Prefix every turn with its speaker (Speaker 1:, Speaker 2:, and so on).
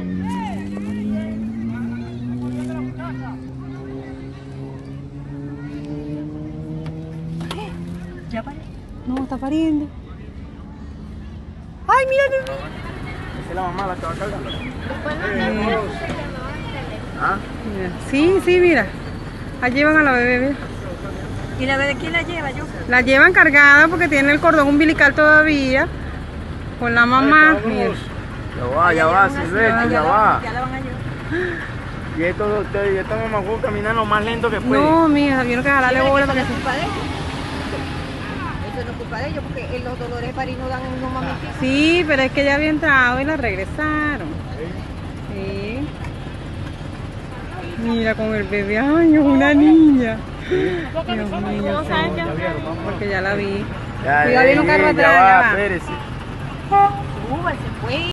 Speaker 1: ¿Ya paré?
Speaker 2: No, está pariendo. ¡Ay, mira!
Speaker 3: Esa es la mamá la que va cargando. ¿Ah?
Speaker 2: Mira. Sí, sí, mira. Ahí llevan a la bebé, mira.
Speaker 1: ¿Y la bebé quién la lleva? Yo.
Speaker 2: La llevan cargada porque tiene el cordón umbilical todavía. Con la mamá. Mira.
Speaker 3: Ya va, Silvestre, ya va.
Speaker 1: Ya la van a llevar.
Speaker 3: Y esta mamá fue caminando lo más lento que puede.
Speaker 2: No, mija, vieron que jalarle bola para que
Speaker 1: Eso no es culpa de ellos. Eso no es culpa de ellos porque los dolores de parís no dan unos mamitis.
Speaker 2: Sí, pero es que ya había entrado y la regresaron. Sí. Mira con el bebé, ay, es una niña. Dios mío, señor. Porque ya la vi.
Speaker 3: Ya,
Speaker 2: Cuidado, viene un carro atrás,
Speaker 3: ya
Speaker 2: ya
Speaker 3: va,
Speaker 2: va.
Speaker 3: espérese.
Speaker 1: Se fue.